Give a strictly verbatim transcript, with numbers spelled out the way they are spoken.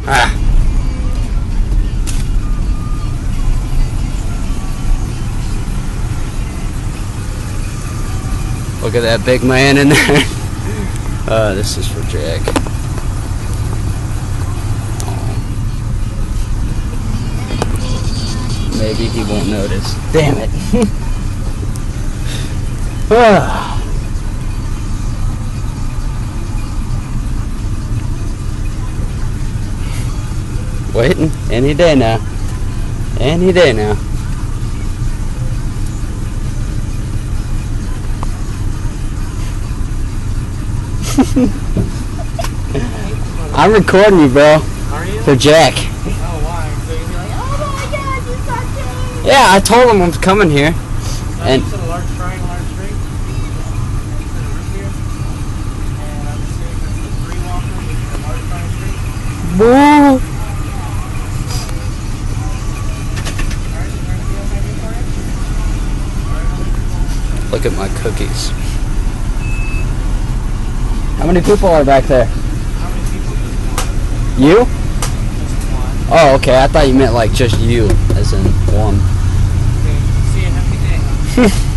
Ah. Look at that big man in there. Uh, this is for Jack. Maybe he won't notice. Damn it. Waiting any day now. Any day now. I'm recording you, bro. Are you? For Jack. Oh, why? So you'll be like, oh my god, you suck it! Yeah, I told him I'm coming here. No, and you said a large triangle, large straight. And you said a root beer. And I'm assuming that's the three walker with the large triangle straight. boo. Alright, is there anything else I can do for you? Look at my cookies. How many people are back there? How many people do you want? You? Just one. Oh, okay. I thought you meant like just you, as in one. Okay, see you. Have a good day.